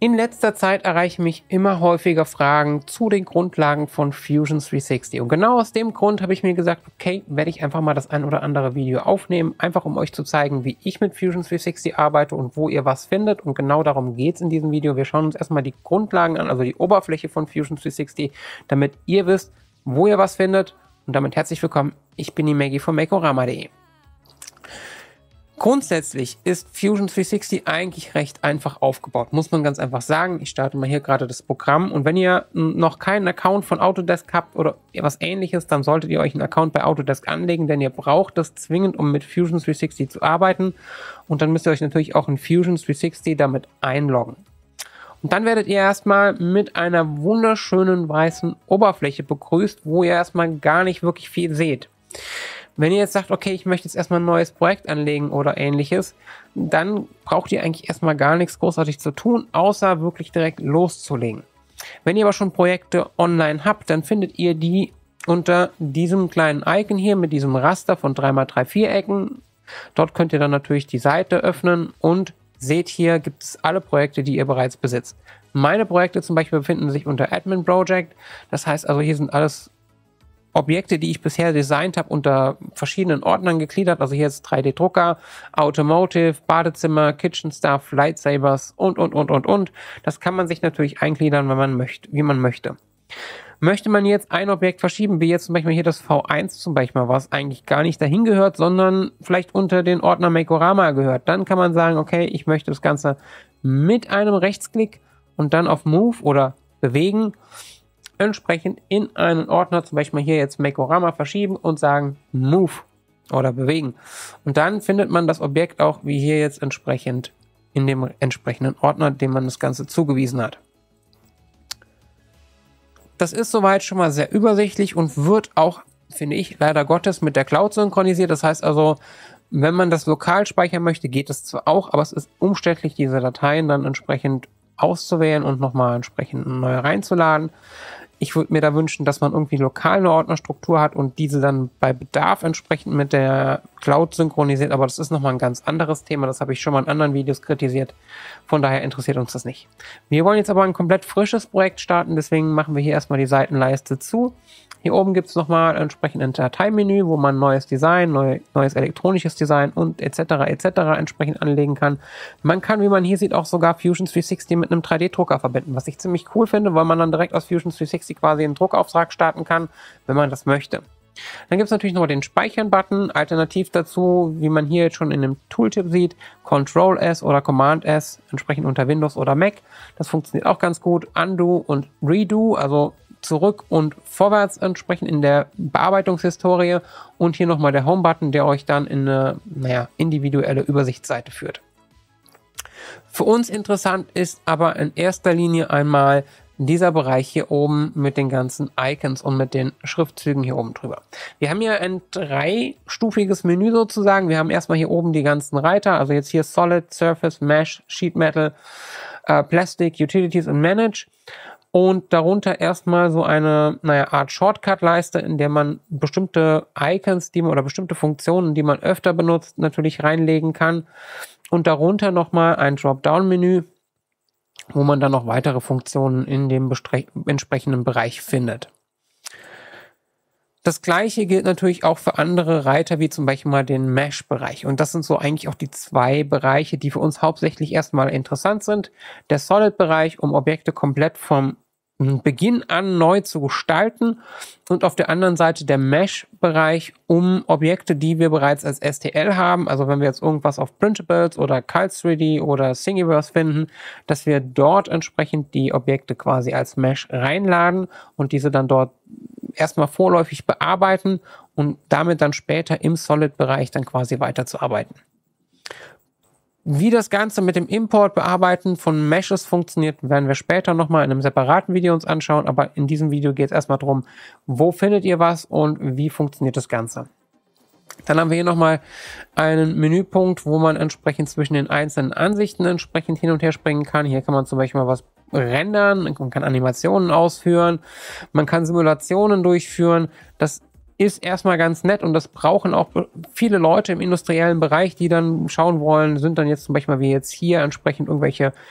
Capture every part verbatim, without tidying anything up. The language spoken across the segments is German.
In letzter Zeit erreichen mich immer häufiger Fragen zu den Grundlagen von Fusion dreihundertsechzig. Und genau aus dem Grund habe ich mir gesagt, okay, werde ich einfach mal das ein oder andere Video aufnehmen, einfach um euch zu zeigen, wie ich mit Fusion dreihundertsechzig arbeite und wo ihr was findet. Und genau darum geht es in diesem Video. Wir schauen uns erstmal die Grundlagen an, also die Oberfläche von Fusion dreihundertsechzig, damit ihr wisst, wo ihr was findet. Und damit herzlich willkommen, ich bin die Maggie von Makeorama punkt de. Grundsätzlich ist Fusion dreihundertsechzig eigentlich recht einfach aufgebaut, muss man ganz einfach sagen. Ich starte mal hier gerade das Programm und wenn ihr noch keinen Account von Autodesk habt oder etwas ähnliches, dann solltet ihr euch einen Account bei Autodesk anlegen, denn ihr braucht das zwingend, um mit Fusion dreihundertsechzig zu arbeiten. Und dann müsst ihr euch natürlich auch in Fusion dreihundertsechzig damit einloggen. Und dann werdet ihr erstmal mit einer wunderschönen weißen Oberfläche begrüßt, wo ihr erstmal gar nicht wirklich viel seht. Wenn ihr jetzt sagt, okay, ich möchte jetzt erstmal ein neues Projekt anlegen oder ähnliches, dann braucht ihr eigentlich erstmal gar nichts großartig zu tun, außer wirklich direkt loszulegen. Wenn ihr aber schon Projekte online habt, dann findet ihr die unter diesem kleinen Icon hier mit diesem Raster von drei mal drei Vierecken. Dort könnt ihr dann natürlich die Seite öffnen und seht, hier gibt es alle Projekte, die ihr bereits besitzt. Meine Projekte zum Beispiel befinden sich unter Admin Project. Das heißt also, hier sind alles Objekte, die ich bisher designt habe, unter verschiedenen Ordnern gegliedert. Also hier ist drei D Drucker, Automotive, Badezimmer, Kitchen Stuff, Lightsabers und, und, und, und, und. Das kann man sich natürlich eingliedern, wenn man möchte, wie man möchte. Möchte man jetzt ein Objekt verschieben, wie jetzt zum Beispiel hier das V eins zum Beispiel, was eigentlich gar nicht dahin gehört, sondern vielleicht unter den Ordner Makeorama gehört, dann kann man sagen, okay, ich möchte das Ganze mit einem Rechtsklick und dann auf Move oder Bewegen entsprechend in einen Ordner, zum Beispiel hier jetzt Makeorama, verschieben und sagen Move oder bewegen. Und dann findet man das Objekt auch wie hier jetzt entsprechend in dem entsprechenden Ordner, dem man das Ganze zugewiesen hat. Das ist soweit schon mal sehr übersichtlich und wird auch, finde ich, leider Gottes mit der Cloud synchronisiert. Das heißt also, wenn man das lokal speichern möchte, geht es zwar auch, aber es ist umständlich, diese Dateien dann entsprechend auszuwählen und nochmal entsprechend neu reinzuladen. Ich würde mir da wünschen, dass man irgendwie lokal eine Ordnerstruktur hat und diese dann bei Bedarf entsprechend mit der Cloud synchronisiert. Aber das ist nochmal ein ganz anderes Thema. Das habe ich schon mal in anderen Videos kritisiert. Von daher interessiert uns das nicht. Wir wollen jetzt aber ein komplett frisches Projekt starten. Deswegen machen wir hier erstmal die Seitenleiste zu. Hier oben gibt es nochmal entsprechend ein Dateimenü, wo man neues Design, neu, neues elektronisches Design und et cetera et cetera entsprechend anlegen kann. Man kann, wie man hier sieht, auch sogar Fusion dreihundertsechzig mit einem drei D Drucker verbinden, was ich ziemlich cool finde, weil man dann direkt aus Fusion dreihundertsechzig quasi einen Druckauftrag starten kann, wenn man das möchte. Dann gibt es natürlich noch den Speichern-Button, alternativ dazu, wie man hier jetzt schon in dem Tooltip sieht, Control S oder Command S, entsprechend unter Windows oder Mac. Das funktioniert auch ganz gut. Undo und Redo, also zurück und vorwärts entsprechend in der Bearbeitungshistorie. Und hier nochmal der Home-Button, der euch dann in eine, naja, individuelle Übersichtsseite führt. Für uns interessant ist aber in erster Linie einmal dieser Bereich hier oben mit den ganzen Icons und mit den Schriftzügen hier oben drüber. Wir haben hier ein dreistufiges Menü sozusagen. Wir haben erstmal hier oben die ganzen Reiter, also jetzt hier Solid, Surface, Mesh, Sheet Metal, äh, Plastic, Utilities und Manage. Und darunter erstmal so eine, naja, Art Shortcut-Leiste, in der man bestimmte Icons, die man oder bestimmte Funktionen, die man öfter benutzt, natürlich reinlegen kann. Und darunter nochmal ein Dropdown-Menü, wo man dann noch weitere Funktionen in dem entsprechenden Bereich findet. Das gleiche gilt natürlich auch für andere Reiter, wie zum Beispiel mal den Mesh-Bereich. Und das sind so eigentlich auch die zwei Bereiche, die für uns hauptsächlich erstmal interessant sind. Der Solid-Bereich, um Objekte komplett vom Beginn an neu zu gestalten, und auf der anderen Seite der Mesh-Bereich, um Objekte, die wir bereits als S T L haben, also wenn wir jetzt irgendwas auf Printables oder Cult drei D oder Thingiverse finden, dass wir dort entsprechend die Objekte quasi als Mesh reinladen und diese dann dort erstmal vorläufig bearbeiten und damit dann später im Solid-Bereich dann quasi weiterzuarbeiten. Wie das Ganze mit dem Import, Bearbeiten von Meshes funktioniert, werden wir später nochmal in einem separaten Video uns anschauen, aber in diesem Video geht es erstmal darum, wo findet ihr was und wie funktioniert das Ganze. Dann haben wir hier nochmal einen Menüpunkt, wo man entsprechend zwischen den einzelnen Ansichten entsprechend hin und her springen kann. Hier kann man zum Beispiel mal was rendern, man kann Animationen ausführen, man kann Simulationen durchführen. Das ist erstmal ganz nett und das brauchen auch viele Leute im industriellen Bereich, die dann schauen wollen, sind dann jetzt zum Beispiel wie jetzt hier entsprechend irgendwelche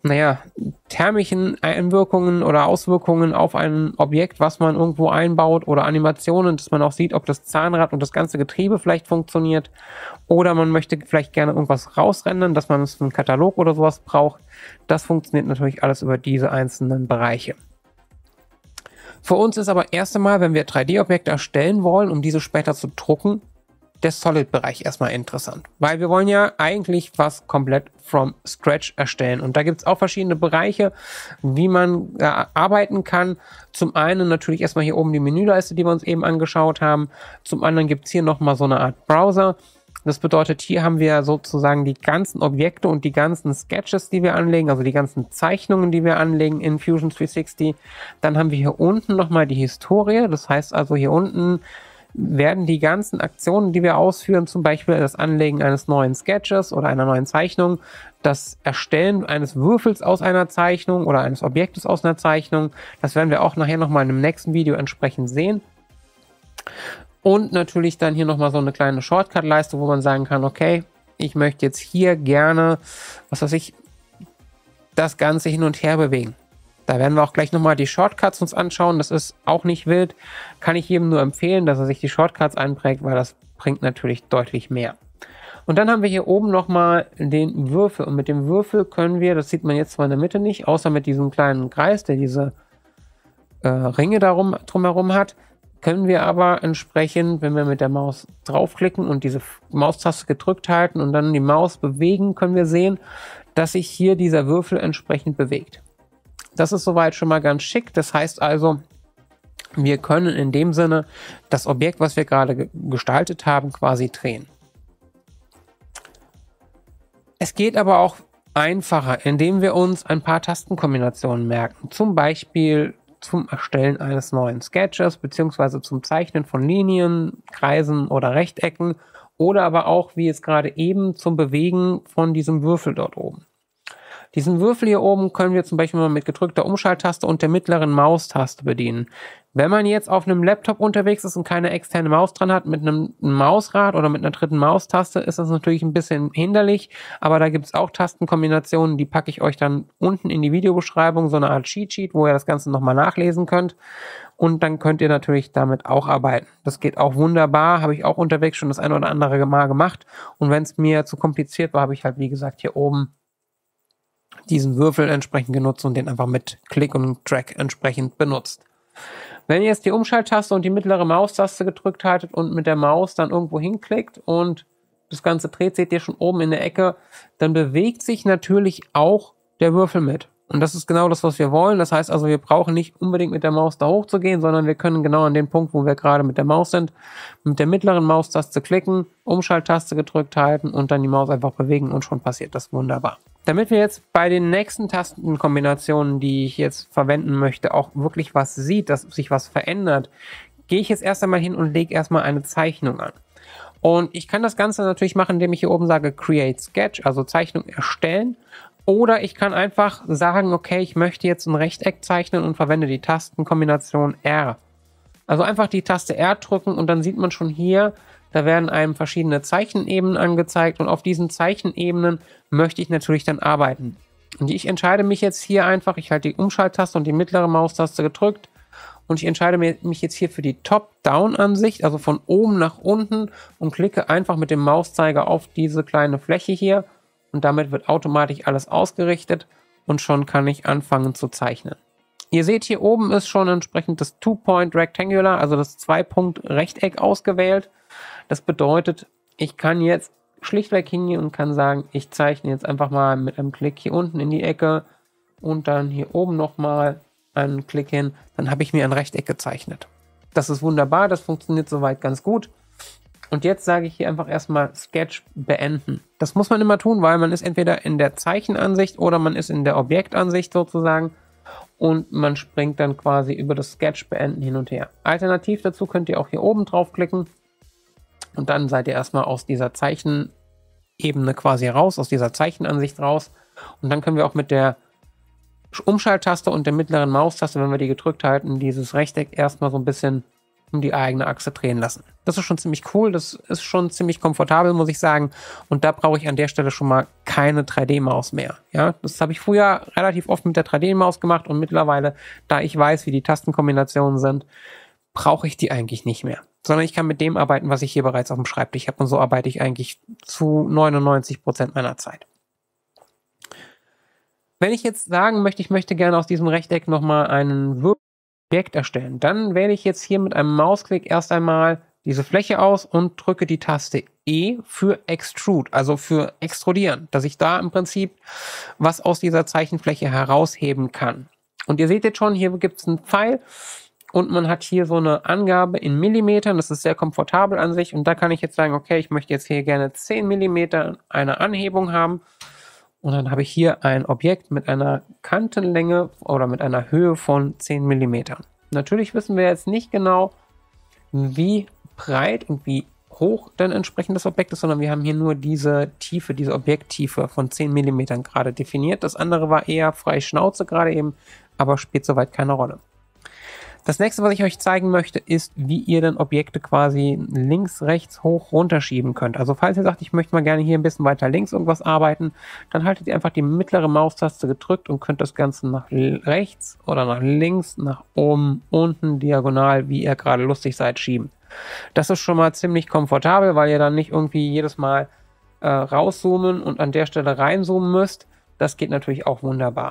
naja, thermischen Einwirkungen oder Auswirkungen auf ein Objekt, was man irgendwo einbaut, oder Animationen, dass man auch sieht, ob das Zahnrad und das ganze Getriebe vielleicht funktioniert, oder man möchte vielleicht gerne irgendwas rausrendern, dass man es für einen Katalog oder sowas braucht. Das funktioniert natürlich alles über diese einzelnen Bereiche. Für uns ist aber erst einmal, wenn wir drei D-Objekte erstellen wollen, um diese später zu drucken, der Solid-Bereich erstmal interessant, weil wir wollen ja eigentlich was komplett from scratch erstellen, und da gibt es auch verschiedene Bereiche, wie man äh, arbeiten kann. Zum einen natürlich erstmal hier oben die Menüleiste, die wir uns eben angeschaut haben. Zum anderen gibt es hier nochmal so eine Art Browser. Das bedeutet, hier haben wir sozusagen die ganzen Objekte und die ganzen Sketches, die wir anlegen, also die ganzen Zeichnungen, die wir anlegen in Fusion dreihundertsechzig. Dann haben wir hier unten nochmal die Historie, das heißt also hier unten werden die ganzen Aktionen, die wir ausführen, zum Beispiel das Anlegen eines neuen Sketches oder einer neuen Zeichnung, das Erstellen eines Würfels aus einer Zeichnung oder eines Objektes aus einer Zeichnung, das werden wir auch nachher nochmal in einem nächsten Video entsprechend sehen. Und natürlich dann hier nochmal so eine kleine Shortcut-Leiste, wo man sagen kann, okay, ich möchte jetzt hier gerne, was weiß ich, das Ganze hin und her bewegen. Da werden wir auch gleich nochmal die Shortcuts uns anschauen. Das ist auch nicht wild. Kann ich jedem nur empfehlen, dass er sich die Shortcuts einprägt, weil das bringt natürlich deutlich mehr. Und dann haben wir hier oben nochmal den Würfel. Und mit dem Würfel können wir, das sieht man jetzt zwar in der Mitte nicht, außer mit diesem kleinen Kreis, der diese äh, Ringe darum, drumherum hat, können wir aber entsprechend, wenn wir mit der Maus draufklicken und diese Maustaste gedrückt halten und dann die Maus bewegen, können wir sehen, dass sich hier dieser Würfel entsprechend bewegt. Das ist soweit schon mal ganz schick. Das heißt also, wir können in dem Sinne das Objekt, was wir gerade ge gestaltet haben, quasi drehen. Es geht aber auch einfacher, indem wir uns ein paar Tastenkombinationen merken. Zum Beispiel zum Erstellen eines neuen Sketches, beziehungsweise zum Zeichnen von Linien, Kreisen oder Rechtecken, oder aber auch, wie jetzt gerade eben, zum Bewegen von diesem Würfel dort oben. Diesen Würfel hier oben können wir zum Beispiel mal mit gedrückter Umschalttaste und der mittleren Maustaste bedienen. Wenn man jetzt auf einem Laptop unterwegs ist und keine externe Maus dran hat, mit einem Mausrad oder mit einer dritten Maustaste, ist das natürlich ein bisschen hinderlich, aber da gibt es auch Tastenkombinationen, die packe ich euch dann unten in die Videobeschreibung, so eine Art Cheat Sheet, wo ihr das Ganze nochmal nachlesen könnt, und dann könnt ihr natürlich damit auch arbeiten. Das geht auch wunderbar, habe ich auch unterwegs schon das ein oder andere Mal gemacht, und wenn es mir zu kompliziert war, habe ich halt wie gesagt hier oben diesen Würfel entsprechend genutzt und den einfach mit Klick und Drag entsprechend benutzt. Wenn ihr jetzt die Umschalttaste und die mittlere Maustaste gedrückt haltet und mit der Maus dann irgendwo hinklickt und das Ganze dreht, seht ihr schon oben in der Ecke, dann bewegt sich natürlich auch der Würfel mit. Und das ist genau das, was wir wollen. Das heißt also, wir brauchen nicht unbedingt mit der Maus da hoch zu gehen, sondern wir können genau an dem Punkt, wo wir gerade mit der Maus sind, mit der mittleren Maustaste klicken, Umschalttaste gedrückt halten und dann die Maus einfach bewegen, und schon passiert das wunderbar. Damit wir jetzt bei den nächsten Tastenkombinationen, die ich jetzt verwenden möchte, auch wirklich was sieht, dass sich was verändert, gehe ich jetzt erst einmal hin und lege erstmal eine Zeichnung an. Und ich kann das Ganze natürlich machen, indem ich hier oben sage Create Sketch, also Zeichnung erstellen. Oder ich kann einfach sagen, okay, ich möchte jetzt ein Rechteck zeichnen und verwende die Tastenkombination R. Also einfach die Taste R drücken und dann sieht man schon hier, da werden einem verschiedene Zeichenebenen angezeigt, und auf diesen Zeichenebenen möchte ich natürlich dann arbeiten. Und ich entscheide mich jetzt hier einfach, ich halte die Umschalttaste und die mittlere Maustaste gedrückt, und ich entscheide mich jetzt hier für die Top-Down-Ansicht, also von oben nach unten, und klicke einfach mit dem Mauszeiger auf diese kleine Fläche hier, und damit wird automatisch alles ausgerichtet und schon kann ich anfangen zu zeichnen. Ihr seht, hier oben ist schon entsprechend das Two-Point Rectangular, also das Zwei-Punkt-Rechteck ausgewählt. Das bedeutet, ich kann jetzt schlichtweg hingehen und kann sagen, ich zeichne jetzt einfach mal mit einem Klick hier unten in die Ecke und dann hier oben nochmal einen Klick hin. Dann habe ich mir ein Rechteck gezeichnet. Das ist wunderbar, das funktioniert soweit ganz gut. Und jetzt sage ich hier einfach erstmal Sketch beenden. Das muss man immer tun, weil man ist entweder in der Zeichenansicht oder man ist in der Objektansicht sozusagen. Und man springt dann quasi über das Sketch beenden hin und her. Alternativ dazu könnt ihr auch hier oben draufklicken. Und dann seid ihr erstmal aus dieser Zeichenebene quasi raus, aus dieser Zeichenansicht raus. Und dann können wir auch mit der Umschalttaste und der mittleren Maustaste, wenn wir die gedrückt halten, dieses Rechteck erstmal so ein bisschen um die eigene Achse drehen lassen. Das ist schon ziemlich cool, das ist schon ziemlich komfortabel, muss ich sagen. Und da brauche ich an der Stelle schon mal keine drei D-Maus mehr. Ja, das habe ich früher relativ oft mit der drei D-Maus gemacht und mittlerweile, da ich weiß, wie die Tastenkombinationen sind, brauche ich die eigentlich nicht mehr. Sondern ich kann mit dem arbeiten, was ich hier bereits auf dem Schreibtisch habe. Und so arbeite ich eigentlich zu neunundneunzig Prozent meiner Zeit. Wenn ich jetzt sagen möchte, ich möchte gerne aus diesem Rechteck nochmal ein Objekt erstellen, dann wähle ich jetzt hier mit einem Mausklick erst einmal diese Fläche aus und drücke die Taste E für Extrude, also für Extrudieren, dass ich da im Prinzip was aus dieser Zeichenfläche herausheben kann. Und ihr seht jetzt schon, hier gibt es einen Pfeil und man hat hier so eine Angabe in Millimetern, das ist sehr komfortabel an sich und da kann ich jetzt sagen, okay, ich möchte jetzt hier gerne zehn Millimeter eine Anhebung haben und dann habe ich hier ein Objekt mit einer Kantenlänge oder mit einer Höhe von zehn Millimetern. Natürlich wissen wir jetzt nicht genau, wie breit und wie hoch denn entsprechend das Objekt ist, sondern wir haben hier nur diese Tiefe, diese Objekttiefe von zehn Millimetern gerade definiert. Das andere war eher frei Schnauze gerade eben, aber spielt soweit keine Rolle. Das nächste, was ich euch zeigen möchte, ist, wie ihr dann Objekte quasi links, rechts, hoch, runter schieben könnt. Also falls ihr sagt, ich möchte mal gerne hier ein bisschen weiter links irgendwas arbeiten, dann haltet ihr einfach die mittlere Maustaste gedrückt und könnt das Ganze nach rechts oder nach links, nach oben, unten, diagonal, wie ihr gerade lustig seid, schieben. Das ist schon mal ziemlich komfortabel, weil ihr dann nicht irgendwie jedes Mal äh, rauszoomen und an der Stelle reinzoomen müsst. Das geht natürlich auch wunderbar.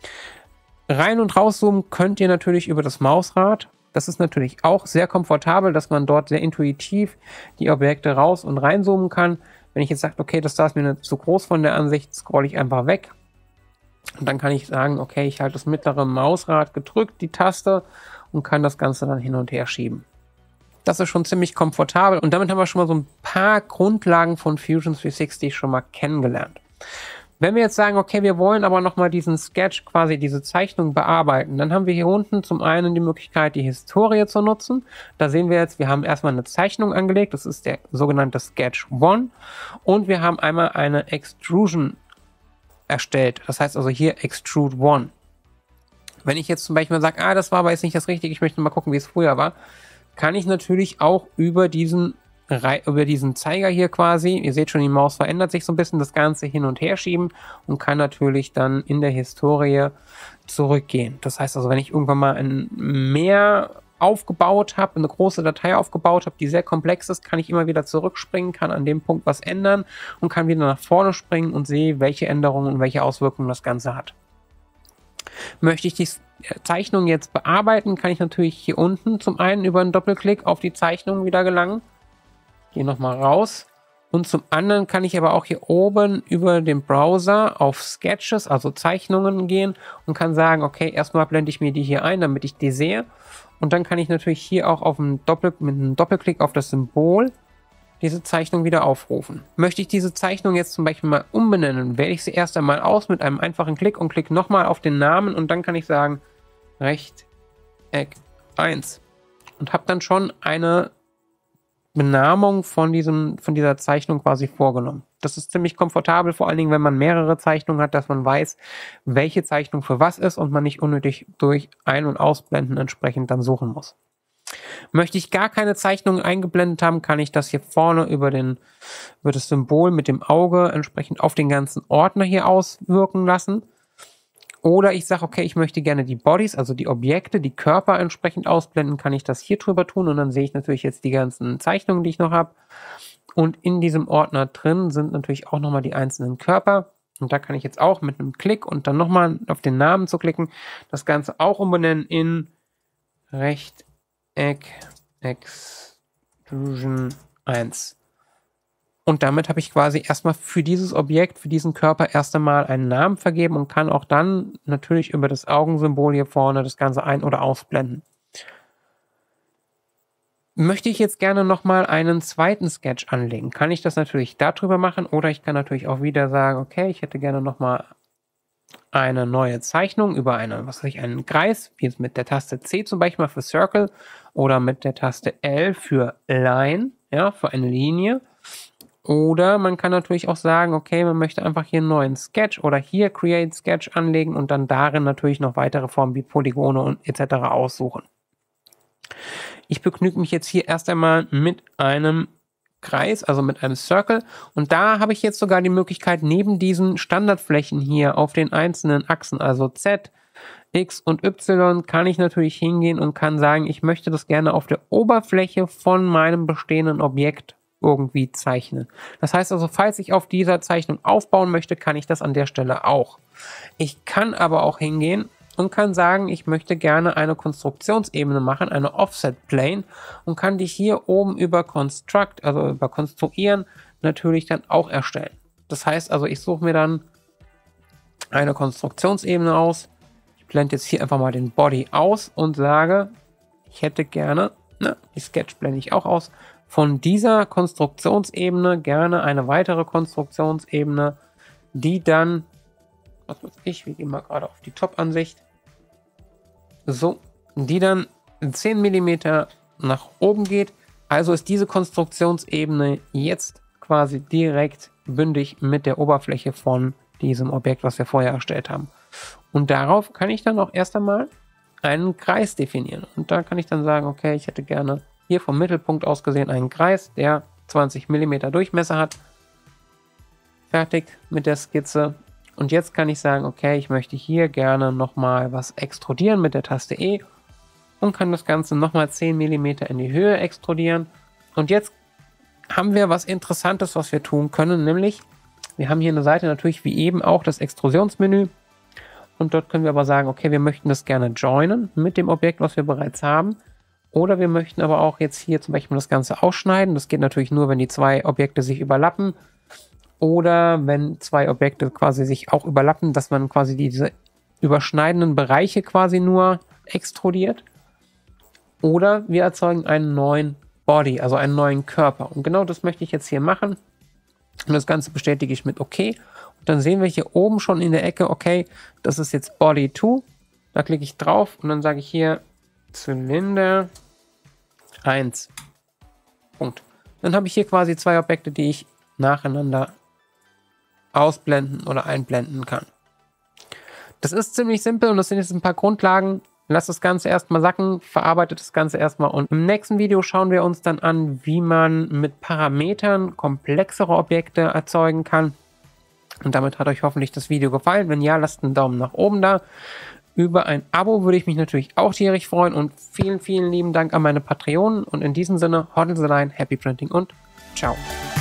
Rein- und rauszoomen könnt ihr natürlich über das Mausrad. Das ist natürlich auch sehr komfortabel, dass man dort sehr intuitiv die Objekte raus- und reinzoomen kann. Wenn ich jetzt sage, okay, das da ist mir zu groß von der Ansicht, scrolle ich einfach weg. Und dann kann ich sagen, okay, ich halte das mittlere Mausrad gedrückt, die Taste, und kann das Ganze dann hin und her schieben. Das ist schon ziemlich komfortabel und damit haben wir schon mal so ein paar Grundlagen von Fusion dreihundertsechzig schon mal kennengelernt. Wenn wir jetzt sagen, okay, wir wollen aber nochmal diesen Sketch, quasi diese Zeichnung bearbeiten, dann haben wir hier unten zum einen die Möglichkeit, die Historie zu nutzen. Da sehen wir jetzt, wir haben erstmal eine Zeichnung angelegt, das ist der sogenannte Sketch eins und wir haben einmal eine Extrusion erstellt, das heißt also hier Extrude eins. Wenn ich jetzt zum Beispiel sage, ah, das war aber jetzt nicht das Richtige, ich möchte mal gucken, wie es früher war, kann ich natürlich auch über diesen über diesen Zeiger hier quasi, ihr seht schon, die Maus verändert sich so ein bisschen, das Ganze hin und her schieben und kann natürlich dann in der Historie zurückgehen. Das heißt also, wenn ich irgendwann mal ein Mehr aufgebaut habe, eine große Datei aufgebaut habe, die sehr komplex ist, kann ich immer wieder zurückspringen, kann an dem Punkt was ändern und kann wieder nach vorne springen und sehe, welche Änderungen und welche Auswirkungen das Ganze hat. Möchte ich die Zeichnung jetzt bearbeiten, kann ich natürlich hier unten zum einen über einen Doppelklick auf die Zeichnung wieder gelangen. Gehe nochmal raus. Und zum anderen kann ich aber auch hier oben über den Browser auf Sketches, also Zeichnungen gehen und kann sagen, okay, erstmal blende ich mir die hier ein, damit ich die sehe. Und dann kann ich natürlich hier auch auf einen Doppel mit einem Doppelklick auf das Symbol diese Zeichnung wieder aufrufen. Möchte ich diese Zeichnung jetzt zum Beispiel mal umbenennen, wähle ich sie erst einmal aus mit einem einfachen Klick und klicke nochmal auf den Namen und dann kann ich sagen Rechteck eins und habe dann schon eine Benamung von, diesem, von dieser Zeichnung quasi vorgenommen. Das ist ziemlich komfortabel, vor allen Dingen, wenn man mehrere Zeichnungen hat, dass man weiß, welche Zeichnung für was ist und man nicht unnötig durch Ein- und Ausblenden entsprechend dann suchen muss. Möchte ich gar keine Zeichnungen eingeblendet haben, kann ich das hier vorne über, den, über das Symbol mit dem Auge entsprechend auf den ganzen Ordner hier auswirken lassen. Oder ich sage, okay, ich möchte gerne die Bodies, also die Objekte, die Körper entsprechend ausblenden, kann ich das hier drüber tun und dann sehe ich natürlich jetzt die ganzen Zeichnungen, die ich noch habe. Und in diesem Ordner drin sind natürlich auch nochmal die einzelnen Körper. Und da kann ich jetzt auch mit einem Klick und dann nochmal auf den Namen zu klicken, das Ganze auch umbenennen in Rechteck Extrusion eins. Und damit habe ich quasi erstmal für dieses Objekt, für diesen Körper erst einmal einen Namen vergeben und kann auch dann natürlich über das Augensymbol hier vorne das Ganze ein- oder ausblenden. Möchte ich jetzt gerne nochmal einen zweiten Sketch anlegen, kann ich das natürlich darüber machen oder ich kann natürlich auch wieder sagen, okay, ich hätte gerne nochmal eine neue Zeichnung über eine, was weiß ich, einen Kreis, wie jetzt mit der Taste C zum Beispiel mal für Circle oder mit der Taste L für Line, ja, für eine Linie. Oder man kann natürlich auch sagen, okay, man möchte einfach hier einen neuen Sketch oder hier Create Sketch anlegen und dann darin natürlich noch weitere Formen wie Polygone und et cetera aussuchen. Ich begnüge mich jetzt hier erst einmal mit einem Kreis, also mit einem Circle. Und da habe ich jetzt sogar die Möglichkeit, neben diesen Standardflächen hier auf den einzelnen Achsen, also Z, X und Y, kann ich natürlich hingehen und kann sagen, ich möchte das gerne auf der Oberfläche von meinem bestehenden Objekt irgendwie zeichnen. Das heißt also, falls ich auf dieser Zeichnung aufbauen möchte, kann ich das an der Stelle auch. Ich kann aber auch hingehen und kann sagen, ich möchte gerne eine Konstruktionsebene machen, eine Offset Plane, und kann die hier oben über Construct, also über Konstruieren, natürlich dann auch erstellen. Das heißt also, ich suche mir dann eine Konstruktionsebene aus. Ich blende jetzt hier einfach mal den Body aus und sage, ich hätte gerne, na, die Sketch blende ich auch aus, von dieser Konstruktionsebene gerne eine weitere Konstruktionsebene, die dann, was weiß ich, wir gehen mal gerade auf die Top-Ansicht, so, die dann zehn Millimeter nach oben geht. Also ist diese Konstruktionsebene jetzt quasi direkt bündig mit der Oberfläche von diesem Objekt, was wir vorher erstellt haben. Und darauf kann ich dann auch erst einmal einen Kreis definieren. Und da kann ich dann sagen, okay, ich hätte gerne hier vom Mittelpunkt aus gesehen einen Kreis, der zwanzig Millimeter Durchmesser hat. Fertig mit der Skizze. Und jetzt kann ich sagen, okay, ich möchte hier gerne nochmal was extrudieren mit der Taste E und kann das Ganze nochmal zehn Millimeter in die Höhe extrudieren. Und jetzt haben wir was Interessantes, was wir tun können, nämlich wir haben hier eine Seite natürlich wie eben auch das Extrusionsmenü. Und dort können wir aber sagen, okay, wir möchten das gerne joinen mit dem Objekt, was wir bereits haben. Oder wir möchten aber auch jetzt hier zum Beispiel das Ganze ausschneiden. Das geht natürlich nur, wenn die zwei Objekte sich überlappen. Oder wenn zwei Objekte quasi sich auch überlappen, dass man quasi diese überschneidenden Bereiche quasi nur extrudiert. Oder wir erzeugen einen neuen Body, also einen neuen Körper. Und genau das möchte ich jetzt hier machen. Und das Ganze bestätige ich mit OK. Und dann sehen wir hier oben schon in der Ecke, okay, das ist jetzt Body zwei. Da klicke ich drauf und dann sage ich hier Zylinder eins. Punkt. Dann habe ich hier quasi zwei Objekte, die ich nacheinander ausblenden oder einblenden kann. Das ist ziemlich simpel und das sind jetzt ein paar Grundlagen. Lasst das Ganze erstmal sacken, verarbeitet das Ganze erstmal und im nächsten Video schauen wir uns dann an, wie man mit Parametern komplexere Objekte erzeugen kann. Und damit hat euch hoffentlich das Video gefallen. Wenn ja, lasst einen Daumen nach oben da. Über ein Abo würde ich mich natürlich auch tierisch freuen und vielen, vielen lieben Dank an meine Patreonen und in diesem Sinne, Hoddle the Line, Happy Printing und ciao.